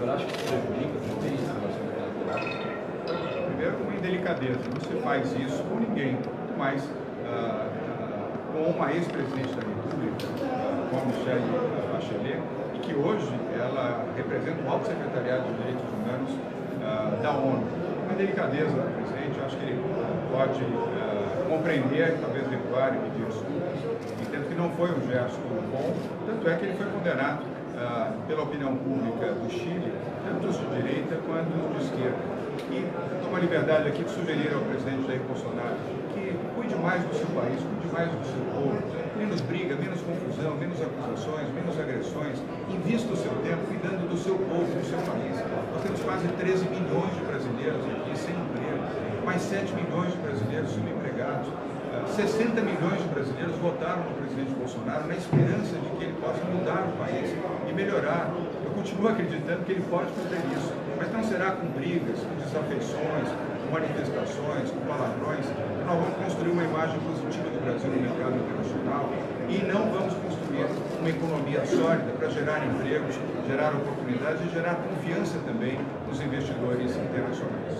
senhor acha que isso prejudica também esse relacionamento bilateral? Primeiro, uma indelicadeza. Não se faz isso com ninguém, muito mais com uma ex-presidente da República, com a Michelle Bachelet, e que hoje ela representa o Alto Secretariado de Direitos Humanos da ONU. Uma delicadeza do presidente, eu acho que ele pode compreender, talvez recuar e pedir desculpas. Entendo que não foi um gesto bom, tanto é que ele foi condenado pela opinião pública do Chile, tanto os de direita quanto os de esquerda. E tomo a liberdade aqui de sugerir ao presidente Jair Bolsonaro que cuide mais do seu país, cuide mais do seu povo, menos briga, menos confusão, menos acusações, menos agressões, invista o seu tempo cuidando do seu povo, do seu país. Nós temos quase 13 milhões de brasileiros aqui sem emprego, mais 7 milhões de brasileiros subempregados. 60 milhões de brasileiros votaram no presidente Bolsonaro na esperança de que ele possa mudar o país e melhorar. Eu continuo acreditando que ele pode fazer isso, mas não será com brigas, com desafeições, com manifestações, com palavrões. Nós vamos construir uma imagem positiva do Brasil no mercado internacional e não vamos construir uma economia sólida para gerar empregos, gerar oportunidades e gerar confiança também nos investidores internacionais.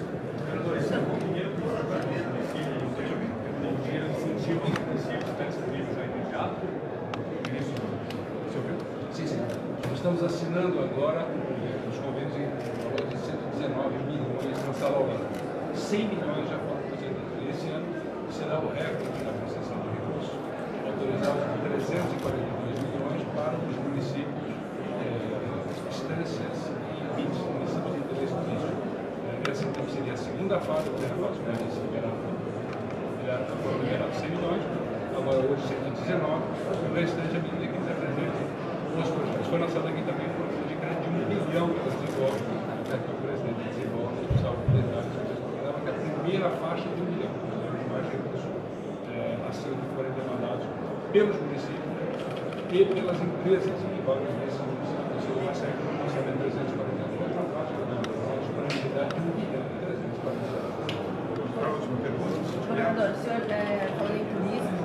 Sim. Estamos assinando agora os convênios em valor de 119 milhões mensal ao ano. 100 milhões já foram aposentados. Esse ano será o recorde na concessão de recursos, autorizados de 342 milhões para os municípios, instâncias e 20 municípios de interesse turístico. Essa então seria a segunda fase, a primeira fase foram liberados 100 milhões, agora hoje 119, o restante à medida que eles apresentam os projetos. Foi lançado aqui também um programa de crédito de 1 bilhão que eles desenvolvem, que o presidente desenvolve, o salvo plenário, que é a primeira faixa de 1 bilhão, mais recursos assim que forem demandados pelos municípios e pelas empresas que vários desses municípios. Isso consegue um orçamento de 342, uma faixa de disponibilidade de 1 bilhão e 342. Governador, o senhor falou em turismo,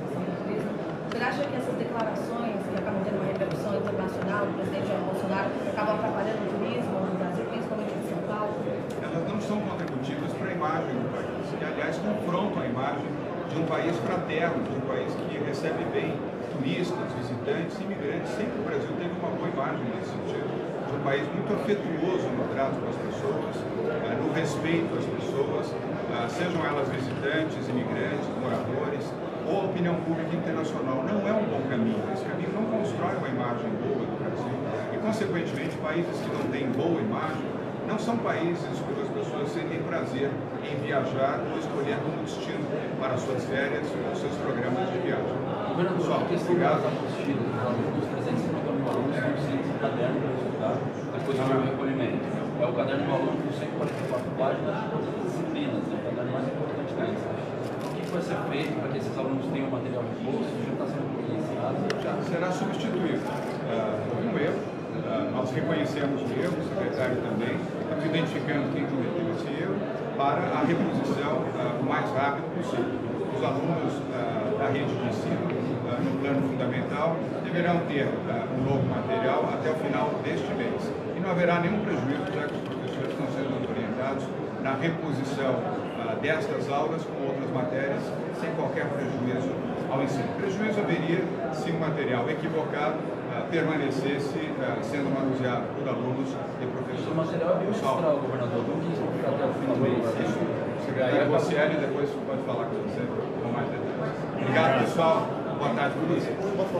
o senhor acha que essas declarações que acabam tendo uma repercussão internacional do presidente Jair Bolsonaro acabam atrapalhando o turismo no Brasil, principalmente em São Paulo? Elas não são contributivas para a imagem do país, que aliás confrontam a imagem de um país fraterno, de um país que recebe bem turistas, visitantes, imigrantes. Sempre o Brasil teve uma boa imagem nesse sentido, de um país muito afetuoso no trato com as pessoas, no respeito às pessoas, sejam elas visitantes, imigrantes, moradores, ou a opinião pública internacional. Não é um bom caminho. Esse caminho não constrói uma imagem boa do Brasil e, consequentemente, países que não têm boa imagem não são países onde as pessoas sentem prazer em viajar ou escolher como destino para suas férias ou seus programas de viagem. Governador, a questão das apostilas, os 350 mil alunos não tem esse caderno para estudar depois do recolhimento. É o caderno do aluno com 144 páginas de todas as disciplinas, é o caderno mais importante deles. O que vai ser feito para que esses alunos tenham material de bolsa? Já está sendo providenciado? Já será substituído. Houve um erro, nós reconhecemos o erro, o secretário também, estamos identificando quem cometeu esse erro para a reposição o mais rápido possível. Os alunos da rede de ensino, no plano fundamental, deverão ter um novo material até o final deste mês. E não haverá nenhum prejuízo, já que os professores estão sendo orientados na reposição destas aulas com outras matérias, sem qualquer prejuízo ao ensino. Prejuízo haveria se o material equivocado permanecesse sendo manuseado por alunos e professores. O material é bimestral, governador, não quis ficar até o fim do mês. Isso, o secretário Bocelli depois pode falar com você com mais detalhes. Obrigado, pessoal. Boa tarde para vocês.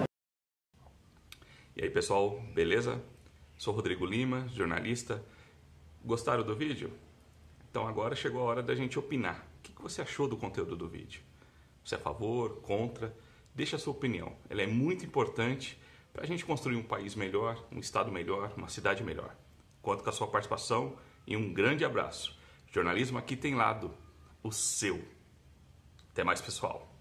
E aí, pessoal, beleza? Sou Rodrigo Lima, jornalista. Gostaram do vídeo? Então agora chegou a hora da gente opinar. O que você achou do conteúdo do vídeo? Você é a favor, contra? Deixa a sua opinião. Ela é muito importante para a gente construir um país melhor, um estado melhor, uma cidade melhor. Conto com a sua participação e um grande abraço. Jornalismo aqui tem lado, o seu. Até mais, pessoal.